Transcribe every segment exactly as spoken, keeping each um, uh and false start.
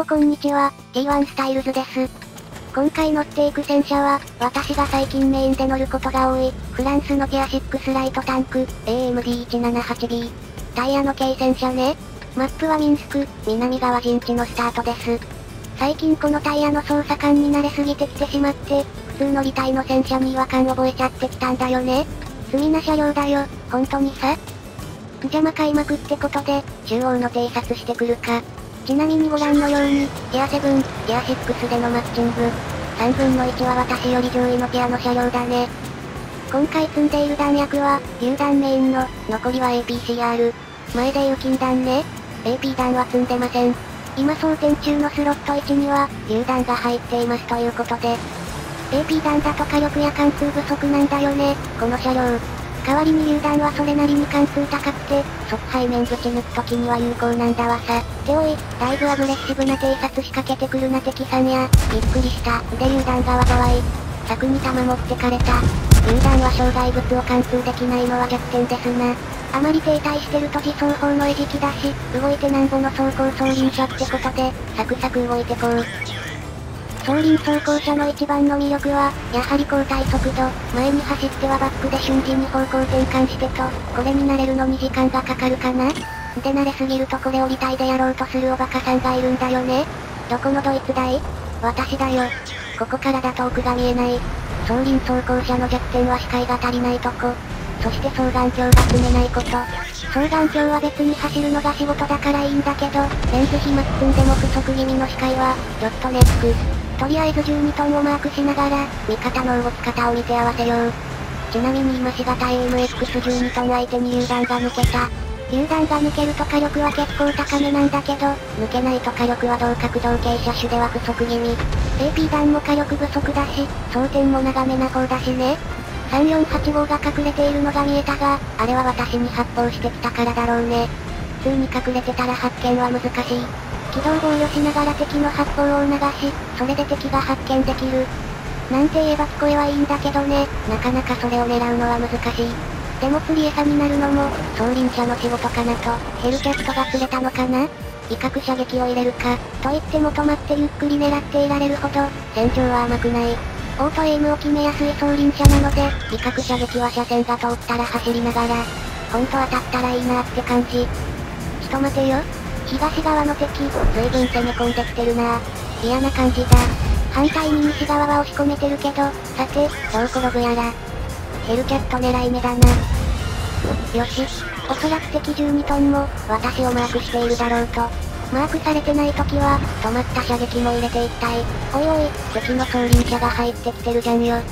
もこんにちは、ティーワン スタイルズです。今回乗っていく戦車は、私が最近メインで乗ることが多い、フランスのティアシックスライトタンク、エーエムディーいちななはちビー。タイヤの軽戦車ね。マップはミンスク、南側陣地のスタートです。最近このタイヤの操作感に慣れすぎてきてしまって、普通乗りたいの戦車に違和感覚えちゃってきたんだよね。積みな車両だよ、本当にさ。邪魔開幕ってことで、中央の偵察してくるか。ちなみにご覧のように、ティアセブン、ティアシックスでのマッチング。さんぶんのいちは私より上位のティアの車両だね。今回積んでいる弾薬は、榴弾メインの、残りは エーピーシーアール。前でいう金弾ね。エーピー 弾は積んでません。今装填中のスロットいちには、榴弾が入っていますということで。エーピー 弾だと火力や貫通不足なんだよね、この車両。代わりに榴弾はそれなりに貫通高くて、側背面ぶち抜く時には有効なんだわさ。っておい、だいぶアグレッシブな偵察仕掛けてくるな敵さんや。びっくりした。で榴弾が災い。柵に弾持ってかれた。榴弾は障害物を貫通できないのは弱点ですな。あまり停滞してると自走砲の餌食だし、動いてなんぼの走行装輪車ってことで、サクサク動いてこう。装輪走行車の一番の魅力は、やはり交代速度、前に走ってはバックで瞬時に方向転換してと、これに慣れるのに時間がかかるかな。で慣れすぎるとこれを履帯でやろうとするおバカさんがいるんだよね。どこのドイツだい？私だよ。ここからだと奥が見えない。装輪走行車の弱点は視界が足りないとこ。そして双眼鏡が積めないこと。双眼鏡は別に走るのが仕事だからいいんだけど、レンズ飛沫積んでも不足気味の視界は、ちょっとネック。とりあえずじゅうにトンをマークしながら、味方の動き方を見て合わせよう。ちなみに今しがた エーエムエックスじゅうにトン相手に榴弾が抜けた。榴弾が抜けると火力は結構高めなんだけど、抜けないと火力は同角同型車種では不足気味。エーピー 弾も火力不足だし、装填も長めな方だしね。さんよんはちごが隠れているのが見えたが、あれは私に発砲してきたからだろうね。普通に隠れてたら発見は難しい。軌道防御しながら敵の発砲を促し、それで敵が発見できる。なんて言えば聞こえはいいんだけどね、なかなかそれを狙うのは難しい。でも釣り餌になるのも、装輪車の仕事かなと、ヘルキャットが釣れたのかな？威嚇射撃を入れるか、と言っても止まってゆっくり狙っていられるほど、戦場は甘くない。オートエイムを決めやすい装輪車なので、威嚇射撃は車線が通ったら走りながら、ほんと当たったらいいなって感じ。ちょっと待てよ。東側の敵、随分攻め込んできてるなぁ。嫌な感じだ。反対に西側は押し込めてるけど、さて、どう転ぶやら。ヘルキャット狙い目だな。よし。おそらく敵じゅうにトンも、私をマークしているだろうと。マークされてない時は、止まった射撃も入れていきたい。おいおい、敵の装輪車が入ってきてるじゃんよ。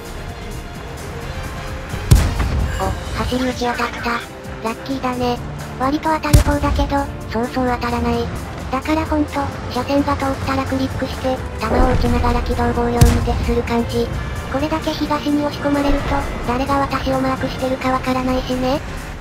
お、走り打ち当たった。ラッキーだね。割と当たる方だけど、そうそう当たらない。だからほんと、車線が通ったらクリックして、弾を撃ちながら軌道防御に徹する感じ。これだけ東に押し込まれると、誰が私をマークしてるかわからないしね。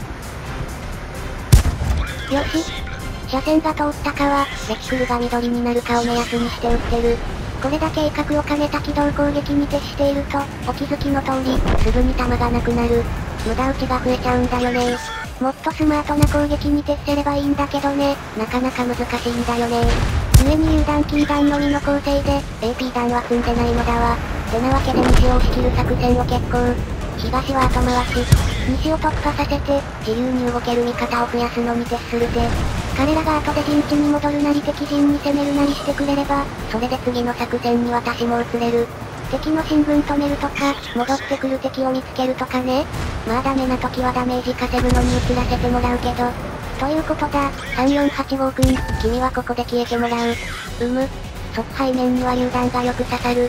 よし。車線が通ったかは、レキクルが緑になるかを目安にして撃ってる。これだけ威嚇を兼ねた機動攻撃に徹していると、お気づきの通り、すぐに弾がなくなる。無駄撃ちが増えちゃうんだよね。もっとスマートな攻撃に徹せればいいんだけどね、なかなか難しいんだよね。上に榴弾金弾のみの構成で、エーピー 弾は積んでないのだわ。てなわけで西を押し切る作戦を決行。東は後回し。西を突破させて、自由に動ける味方を増やすのに徹するぜ。彼らが後で陣地に戻るなり敵陣に攻めるなりしてくれれば、それで次の作戦に私も移れる。敵の進軍止めるとか、戻ってくる敵を見つけるとかね。まあダメな時はダメージ稼ぐのに移らせてもらうけど。ということだ、さんよんはちごくん、君はここで消えてもらう。うむ。側背面には榴弾がよく刺さる。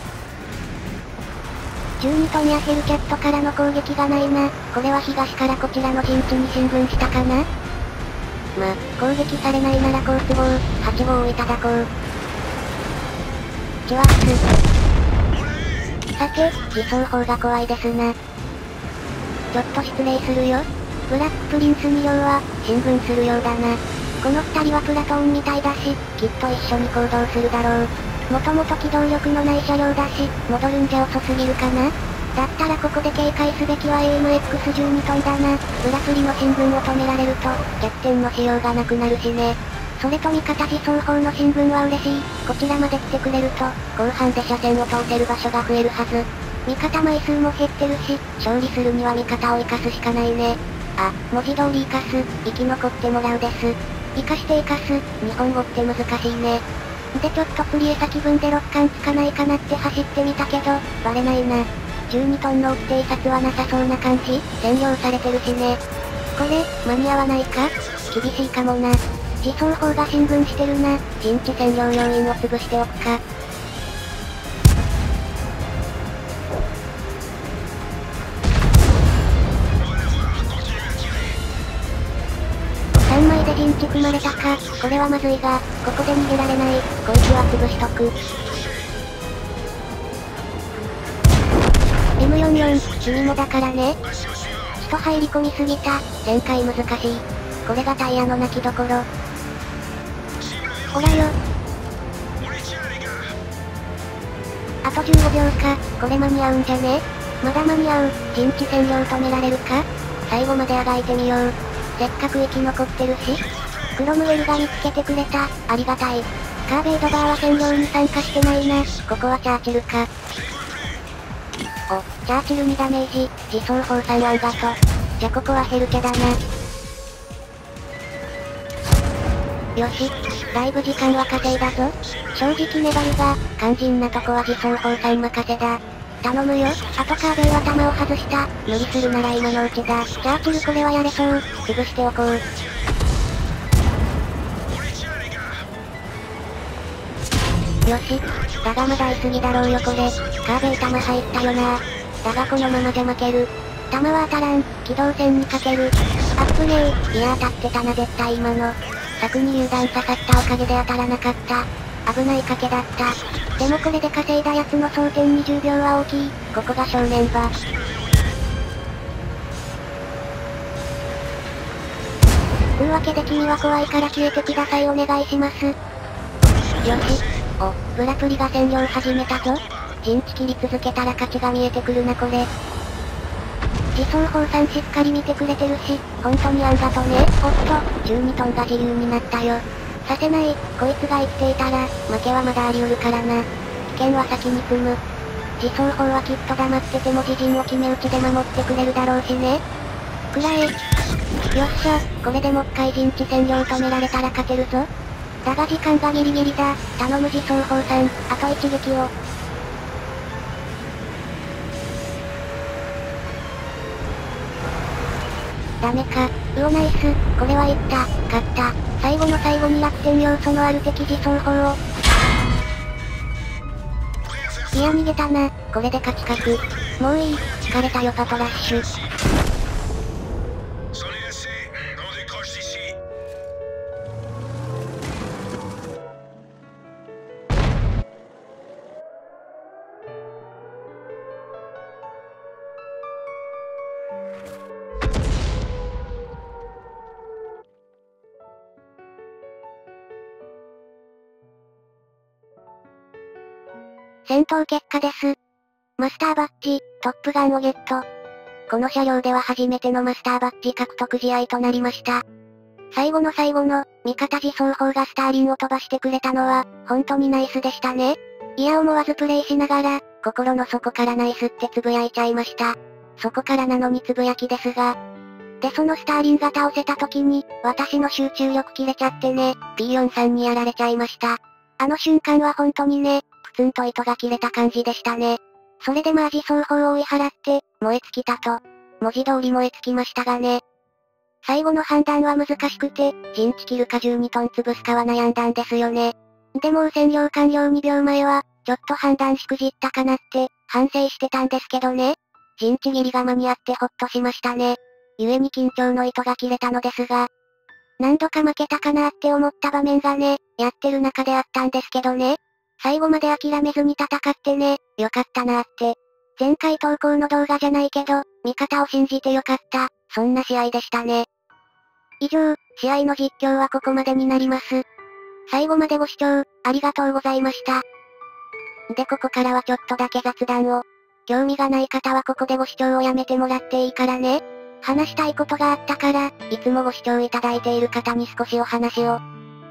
じゅうにトンやヘルキャットからの攻撃がないな。これは東からこちらの陣地に進軍したかな？ま、攻撃されないなら好都合、はち号をいただこう。チュワッス。さて、自走砲が怖いですな。ちょっと失礼するよ。ブラックプリンスに両は、進軍するようだな。この二人はプラトーンみたいだし、きっと一緒に行動するだろう。もともと機動力のない車両だし、戻るんじゃ遅すぎるかな。だったらここで警戒すべきは エーエムエックスじゅうにトンだな。ブラスリの進軍を止められると、弱点の使用がなくなるしね。 それと味方自走砲の進軍は嬉しい。こちらまで来てくれると、後半で車線を通せる場所が増えるはず。味方枚数も減ってるし、勝利するには味方を生かすしかないね。あ、文字通り生かす、生き残ってもらうです。生かして生かす、日本語って難しいね。でちょっと釣り餌気分でろっかんつかないかなって走ってみたけど、バレないな。じゅうにトンの沖偵察はなさそうな感じ、占領されてるしね。これ、間に合わないか？厳しいかもな。自走砲が進軍してるな。陣地占領要員を潰しておくか。さんまいで陣地組まれたか。これはまずいが、ここで逃げられない。こいつは潰しとく。エムよんじゅうよん、君もだからね。人入り込みすぎた。旋回難しい。これがタイヤの泣きどころ。ほらよ。あとじゅうごびょうか。これ間に合うんじゃね？まだ間に合う。陣地占領止められるか？最後まであがいてみよう。せっかく生き残ってるし。クロムウェルが見つけてくれた。ありがたい。カーベイドバーは占領に参加してないな。ここはチャーチルか。お、チャーチルにダメージ。自走砲さんあんがと。じゃここはヘルキャだな。よし。だいぶ時間は稼いだぞ。正直粘るが、肝心なとこは自走砲さん任せだ。頼むよ。あとカーベイは弾を外した。無理するなら今のうちだ。チャーチルこれはやれそう。潰しておこう。よし。だがまだいすぎだろうよこれ。カーベイ弾入ったよな。だがこのままじゃ負ける。弾は当たらん。機動戦にかける。アップレイ。いや当たってたな絶対今の。柵に榴弾刺さったおかげで当たらなかった。危ない賭けだった。でもこれで稼いだやつの争点にじゅうびょうは大きい。ここが正念場。というわけで君は怖いから消えてくださいお願いします。よし。お、ブラプリが占領始めたぞ。陣地切り続けたら勝ちが見えてくるなこれ。自走砲さんしっかり見てくれてるし、本当にあんがとね。おっと、じゅうにトンが自由になったよ。させない、こいつが生きていたら、負けはまだあり得るからな。危険は先に組む。自走砲はきっと黙ってても自陣を決め打ちで守ってくれるだろうしね。くらえ。よっしゃ、これでもっかい陣地占領止められたら勝てるぞ。だが時間がギリギリだ。頼む自走砲さん、あと一撃を。ダメか。うおナイス。これはいった。勝った。最後の最後に逆転要素のある敵自走砲を。いや逃げたな。これで勝ち確。もういい。疲れたよパトラッシュ。戦闘結果です。マスターバッジ、トップガンをゲット。この車両では初めてのマスターバッジ獲得試合となりました。最後の最後の、味方自走砲がスターリンを飛ばしてくれたのは、本当にナイスでしたね。いや思わずプレイしながら、心の底からナイスってつぶやいちゃいました。そこからなのにつぶやきですが。でそのスターリンが倒せた時に、私の集中力切れちゃってね、ピーよんじゅうさん にやられちゃいました。あの瞬間は本当にね、プツンと糸が切れた感じでしたね。それでまあ自走砲を追い払って、燃え尽きたと。文字通り燃え尽きましたがね。最後の判断は難しくて、陣地切るかじゅうにトン潰すかは悩んだんですよね。でも占領完了にびょうまえは、ちょっと判断しくじったかなって、反省してたんですけどね。陣地切りが間に合ってほっとしましたね。故に緊張の糸が切れたのですが、何度か負けたかなって思った場面がね、やってる中であったんですけどね。最後まで諦めずに戦ってね、よかったなーって。前回投稿の動画じゃないけど、味方を信じてよかった、そんな試合でしたね。以上、試合の実況はここまでになります。最後までご視聴、ありがとうございました。でここからはちょっとだけ雑談を。興味がない方はここでご視聴をやめてもらっていいからね。話したいことがあったから、いつもご視聴いただいている方に少しお話を。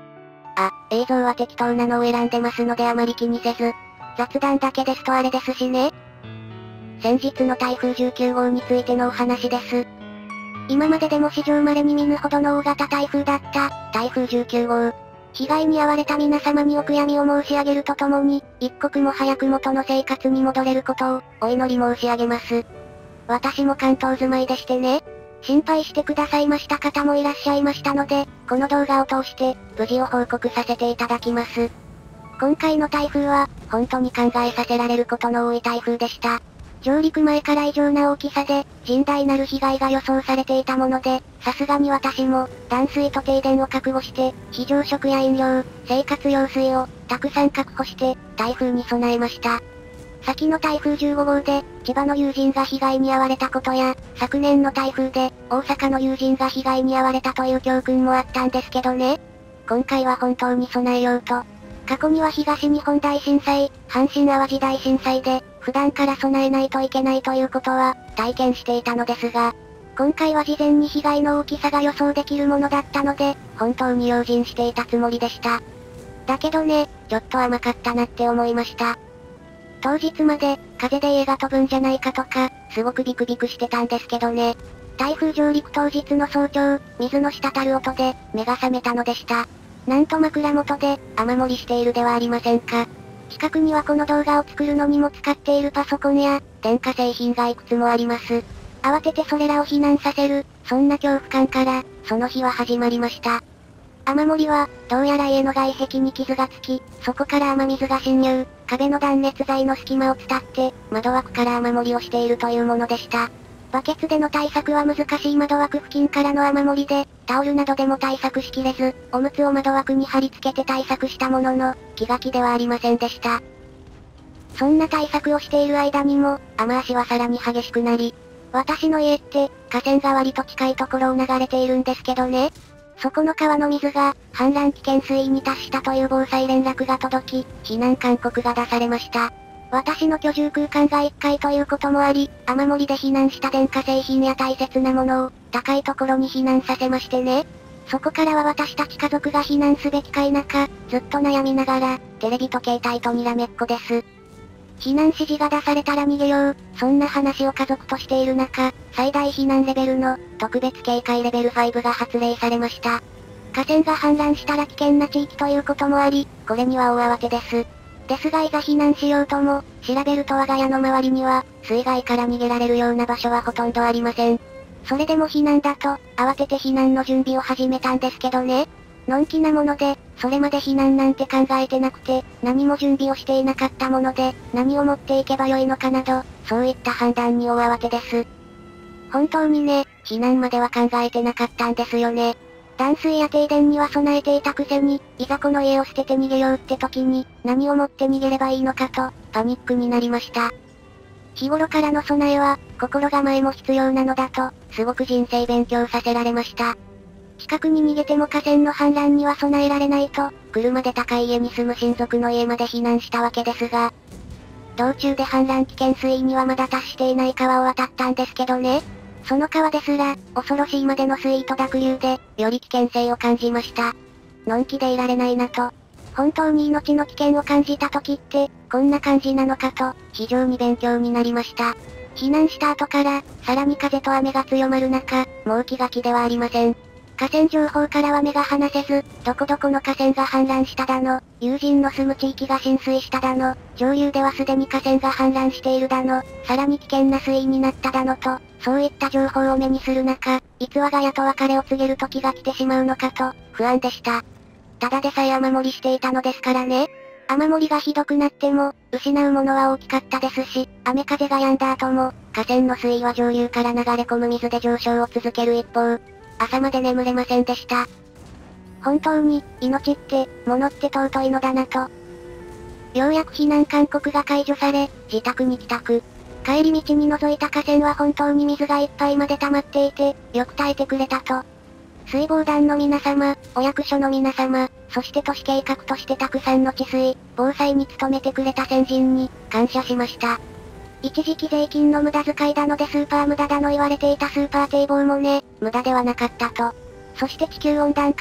あ、映像は適当なのを選んでますのであまり気にせず。雑談だけですとあれですしね。先日の台風じゅうきゅうごうについてのお話です。今まででも史上稀に見ぬほどの大型台風だった、台風じゅうきゅうごう。被害に遭われた皆様にお悔やみを申し上げるとともに、一刻も早く元の生活に戻れることを、お祈り申し上げます。私も関東住まいでしてね。心配してくださいました方もいらっしゃいましたので、この動画を通して、無事を報告させていただきます。今回の台風は、本当に考えさせられることの多い台風でした。上陸前から異常な大きさで、甚大なる被害が予想されていたもので、さすがに私も、断水と停電を覚悟して、非常食や飲料、生活用水を、たくさん確保して、台風に備えました。先の台風じゅうごごうで、千葉の友人が被害に遭われたことや、昨年の台風で、大阪の友人が被害に遭われたという教訓もあったんですけどね。今回は本当に備えようと。過去には東日本大震災、阪神淡路大震災で、普段から備えないといけないということは、体験していたのですが、今回は事前に被害の大きさが予想できるものだったので、本当に用心していたつもりでした。だけどね、ちょっと甘かったなって思いました。当日まで、風で家が飛ぶんじゃないかとか、すごくビクビクしてたんですけどね。台風上陸当日の早朝、水の滴る音で、目が覚めたのでした。なんと枕元で、雨漏りしているではありませんか。近くにはこの動画を作るのにも使っているパソコンや、電化製品がいくつもあります。慌ててそれらを避難させる、そんな恐怖感から、その日は始まりました。雨漏りは、どうやら家の外壁に傷がつき、そこから雨水が侵入、壁の断熱材の隙間を伝って、窓枠から雨漏りをしているというものでした。バケツでの対策は難しい窓枠付近からの雨漏りで、タオルなどでも対策しきれず、おむつを窓枠に貼り付けて対策したものの、気が気ではありませんでした。そんな対策をしている間にも、雨足はさらに激しくなり、私の家って、河川が割と近いところを流れているんですけどね。そこの川の水が、氾濫危険水位に達したという防災連絡が届き、避難勧告が出されました。私の居住空間がいっかいということもあり、雨漏りで避難した電化製品や大切なものを、高いところに避難させましてね。そこからは私たち家族が避難すべきか否か、ずっと悩みながら、テレビと携帯とにらめっこです。避難指示が出されたら逃げよう、そんな話を家族としている中、最大避難レベルの、特別警戒レベルごが発令されました。河川が氾濫したら危険な地域ということもあり、これには大慌てです。ですがいざ避難しようとも、調べると我が家の周りには、水害から逃げられるような場所はほとんどありません。それでも避難だと、慌てて避難の準備を始めたんですけどね。のんきなもので、それまで避難なんて考えてなくて、何も準備をしていなかったもので、何を持っていけばよいのかなど、そういった判断に大慌てです。本当にね、避難までは考えてなかったんですよね。断水や停電には備えていたくせに、いざこの家を捨てて逃げようって時に、何を持って逃げればいいのかと、パニックになりました。日頃からの備えは、心構えも必要なのだと、すごく人生勉強させられました。近くに逃げても河川の氾濫には備えられないと、車で高い家に住む親族の家まで避難したわけですが、道中で氾濫危険水位にはまだ達していない川を渡ったんですけどね。その川ですら、恐ろしいまでの水位と濁流で、より危険性を感じました。のんきでいられないなと。本当に命の危険を感じた時って、こんな感じなのかと、非常に勉強になりました。避難した後から、さらに風と雨が強まる中、もう気が気ではありません。河川情報からは目が離せず、どこどこの河川が氾濫しただの、友人の住む地域が浸水しただの、上流ではすでに河川が氾濫しているだの、さらに危険な水位になっただのと、そういった情報を目にする中、いつ我が家と別れを告げる時が来てしまうのかと、不安でした。ただでさえ雨漏りしていたのですからね。雨漏りがひどくなっても、失うものは大きかったですし、雨風が止んだ後も、河川の水位は上流から流れ込む水で上昇を続ける一方、朝まで眠れませんでした。本当に、命って、物って尊いのだなと。ようやく避難勧告が解除され、自宅に帰宅。帰り道に覗いた河川は本当に水がいっぱいまで溜まっていて、よく耐えてくれたと。水防団の皆様、お役所の皆様、そして都市計画としてたくさんの治水、防災に努めてくれた先人に、感謝しました。一時期税金の無駄遣いだのでスーパー無駄だの言われていたスーパー堤防もね、無駄ではなかったと。そして地球温暖化で、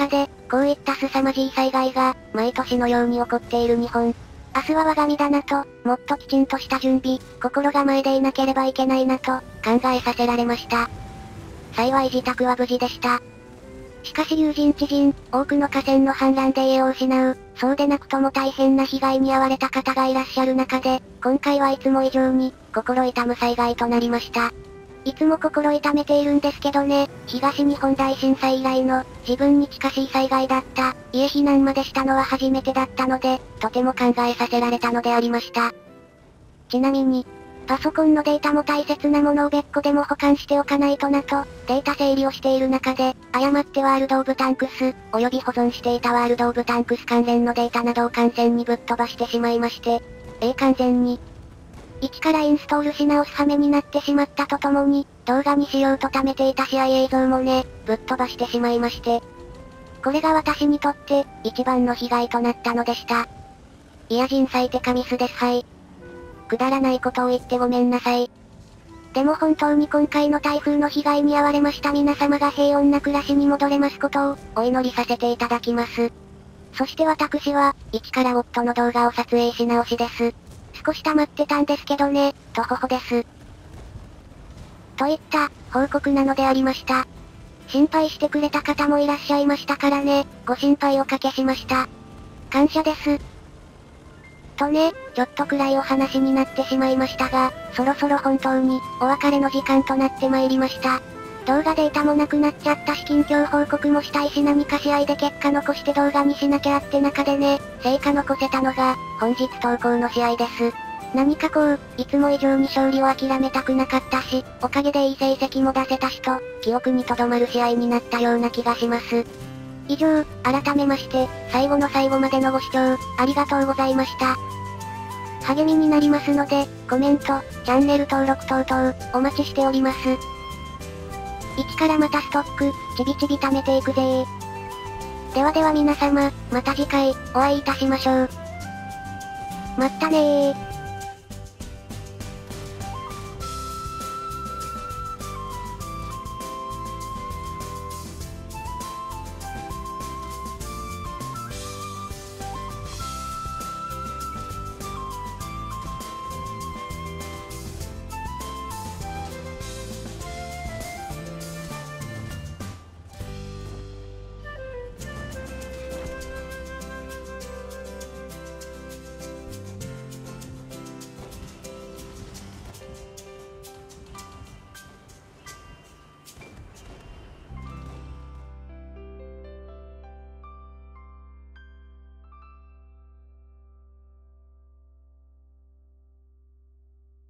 こういった凄まじい災害が、毎年のように起こっている日本。明日は我が身だなと、もっときちんとした準備、心構えでいなければいけないなと、考えさせられました。幸い自宅は無事でした。しかし友人知人、多くの河川の氾濫で家を失う、そうでなくとも大変な被害に遭われた方がいらっしゃる中で、今回はいつも以上に、心痛む災害となりました。いつも心痛めているんですけどね、東日本大震災以来の、自分に近しい災害だった、家避難までしたのは初めてだったので、とても考えさせられたのでありました。ちなみに、パソコンのデータも大切なものを別個でも保管しておかないとなと、データ整理をしている中で、誤ってワールドオブタンクス、および保存していたワールドオブタンクス関連のデータなどを完全にぶっ飛ばしてしまいまして、ええ完全に。一からインストールし直す羽目になってしまったとともに、動画にしようと貯めていた試合映像もね、ぶっ飛ばしてしまいまして。これが私にとって、一番の被害となったのでした。いや人災てかミスですはい。くだらないことを言ってごめんなさい。でも本当に今回の台風の被害に遭われました皆様が平穏な暮らしに戻れますことを、お祈りさせていただきます。そして私は、一から夫の動画を撮影し直しです。少し溜まってたんですけどね、とほほです。といった、報告なのでありました。心配してくれた方もいらっしゃいましたからね、ご心配おかけしました。感謝です。とね、ちょっと暗いお話になってしまいましたが、そろそろ本当に、お別れの時間となってまいりました。動画データもなくなっちゃったし近況報告もしたいし何か試合で結果残して動画にしなきゃって中でね、成果残せたのが、本日投稿の試合です。何かこう、いつも以上に勝利を諦めたくなかったし、おかげでいい成績も出せたしと、記憶に留まる試合になったような気がします。以上、改めまして、最後の最後までのご視聴、ありがとうございました。励みになりますので、コメント、チャンネル登録等々、お待ちしております。一からまたストック、ちびちび貯めていくぜー。ではでは皆様、また次回、お会いいたしましょう。まったねー。